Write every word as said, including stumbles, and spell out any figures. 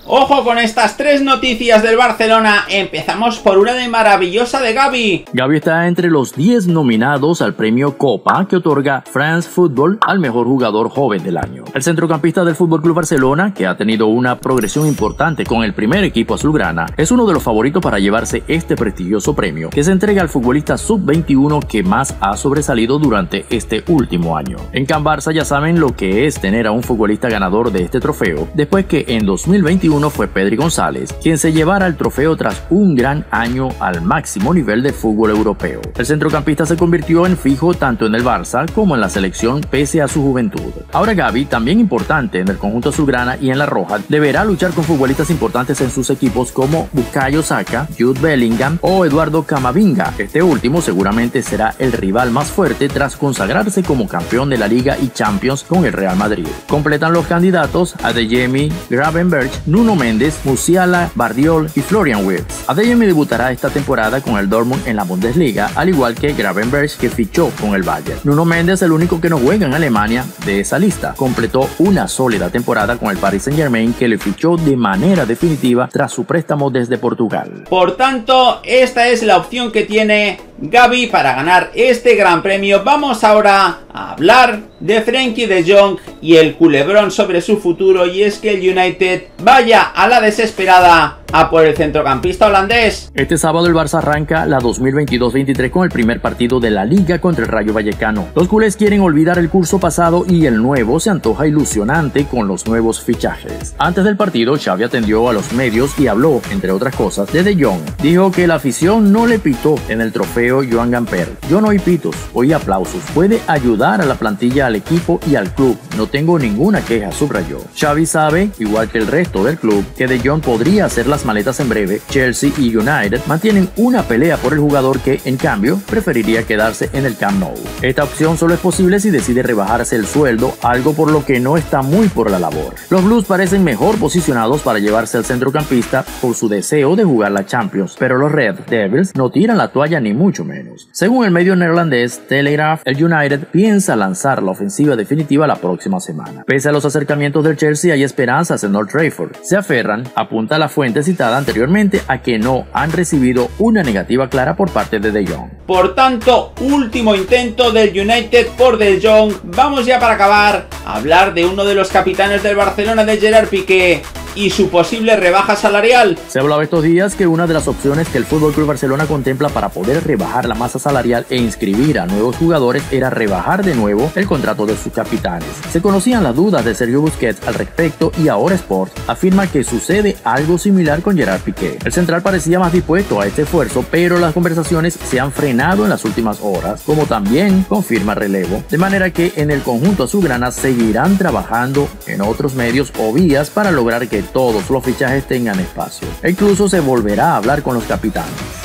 Ojo con estas tres noticias del Barcelona. Empezamos por una de maravillosa de Gavi. Gavi está entre los diez nominados al premio Copa que otorga France Football al mejor jugador joven del año. El centrocampista del F C Barcelona, que ha tenido una progresión importante con el primer equipo azulgrana, es uno de los favoritos para llevarse este prestigioso premio, que se entrega al futbolista sub veintiuno que más ha sobresalido durante este último año. En Can Barça ya saben lo que es tener a un futbolista ganador de este trofeo, después que en dos mil veintiuno fue Pedri González quien se llevara el trofeo tras un gran año al máximo nivel del fútbol europeo. El centrocampista se convirtió en fijo tanto en el Barça como en la selección pese a su juventud. Ahora Gavi, también importante en el conjunto azulgrana y en la roja, deberá luchar con futbolistas importantes en sus equipos como Bukayo Saka, Jude Bellingham o Eduardo Camavinga. Este último seguramente será el rival más fuerte tras consagrarse como campeón de la Liga y Champions con el Real Madrid. Completan los candidatos Adeyemi, Gravenberch, Nuno Méndez, Musiala, Bardiol y Florian Wirtz. Adeyemi debutará esta temporada con el Dortmund en la Bundesliga, al igual que Gravenberch, que fichó con el Bayern. Nuno Méndez, el único que no juega en Alemania de esa lista, completó una sólida temporada con el Paris Saint-Germain, que le fichó de manera definitiva tras su préstamo desde Portugal. Por tanto, esta es la opción que tiene Gavi para ganar este gran premio. Vamos ahora a hablar de Frenkie de Jong y el culebrón sobre su futuro, y es que el United vaya a la desesperada a por el centrocampista holandés. Este sábado el Barça arranca la dos mil veintidós veintitrés con el primer partido de la Liga contra el Rayo Vallecano. Los culés quieren olvidar el curso pasado y el nuevo se antoja ilusionante con los nuevos fichajes. Antes del partido, Xavi atendió a los medios y habló, entre otras cosas, de De Jong. Dijo que la afición no le pitó en el trofeo Joan Gamper. Yo no oí pitos, oí aplausos. Puede ayudar a la plantilla, al equipo y al club. No tengo ninguna queja, subrayó. Xavi sabe, igual que el resto del club, que De Jong podría hacer las maletas en breve. Chelsea y United mantienen una pelea por el jugador que, en cambio, preferiría quedarse en el Camp Nou. Esta opción solo es posible si decide rebajarse el sueldo, algo por lo que no está muy por la labor. Los Blues parecen mejor posicionados para llevarse al centrocampista por su deseo de jugar la Champions, pero los Red Devils no tiran la toalla ni mucho menos. Según el medio neerlandés Telegraph, el United piensa lanzar la ofensiva definitiva la próxima semana. Pese a los acercamientos del Chelsea, hay esperanzas en Old Trafford. Se aferran, apunta la fuente citada anteriormente, a que no han recibido una negativa clara por parte de De Jong. Por tanto, último intento del United por De Jong. Vamos ya para acabar a hablar de uno de los capitanes del Barcelona, de Gerard Piqué, y su posible rebaja salarial. Se hablaba estos días que una de las opciones que el F C Barcelona contempla para poder rebajar la masa salarial e inscribir a nuevos jugadores era rebajar de nuevo el contrato de sus capitanes. Se conocían las dudas de Sergio Busquets al respecto y ahora Sport afirma que sucede algo similar con Gerard Piqué. El central parecía más dispuesto a este esfuerzo, pero las conversaciones se han frenado en las últimas horas, como también confirma Relevo, de manera que en el conjunto azulgrana seguirán trabajando en otros medios o vías para lograr que todos los fichajes tengan espacio. E incluso se volverá a hablar con los capitanes.